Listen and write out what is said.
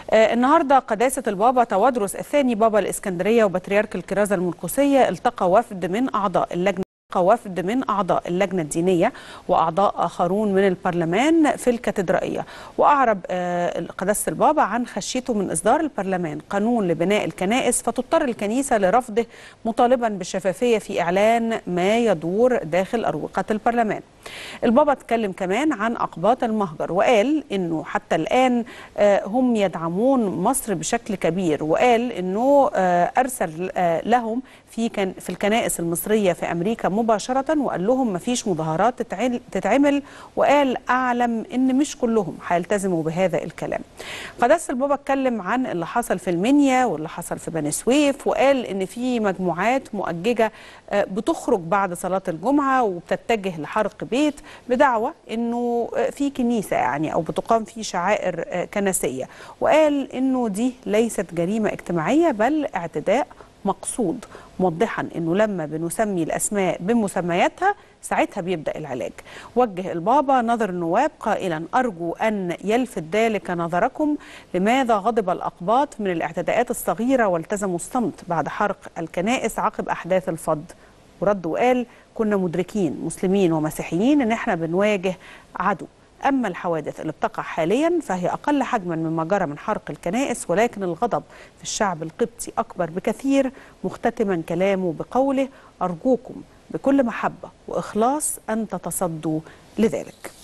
النهارده قداسة البابا تودرس الثاني بابا الإسكندرية وبطريرك الكرازة المرقسية التقى وفد من أعضاء اللجنة الدينية وأعضاء آخرون من البرلمان في الكاتدرائية. وأعرب قداسة البابا عن خشيته من إصدار البرلمان قانون لبناء الكنائس فتضطر الكنيسة لرفضه، مطالبا بالشفافية في إعلان ما يدور داخل أروقة البرلمان. البابا اتكلم كمان عن أقباط المهجر وقال إنه حتى الآن هم يدعمون مصر بشكل كبير، وقال إنه أرسل لهم في الكنائس المصرية في أمريكا مباشرة وقال لهم مفيش مظاهرات تتعمل، وقال أعلم إن مش كلهم هيلتزموا بهذا الكلام. قداسة البابا اتكلم عن اللي حصل في المنيا واللي حصل في بني سويف، وقال إن في مجموعات مؤججة بتخرج بعد صلاة الجمعة وبتتجه لحرق بيت بدعوى إنه في كنيسة أو بتقام فيه شعائر كنسية، وقال إنه دي ليست جريمة اجتماعية بل اعتداء مقصود، موضحا انه لما بنسمي الاسماء بمسمياتها ساعتها بيبدا العلاج. وجه البابا نظر النواب قائلا: ارجو ان يلفت ذلك نظركم لماذا غضب الاقباط من الاعتداءات الصغيره والتزموا الصمت بعد حرق الكنائس عقب احداث الفض. ورد وقال: كنا مدركين مسلمين ومسيحيين ان احنا بنواجه عدو، أما الحوادث اللي بتقع حاليا فهي أقل حجما مما جرى من حرق الكنائس، ولكن الغضب في الشعب القبطي أكبر بكثير، مختتما كلامه بقوله: أرجوكم بكل محبة وإخلاص أن تتصدوا لذلك.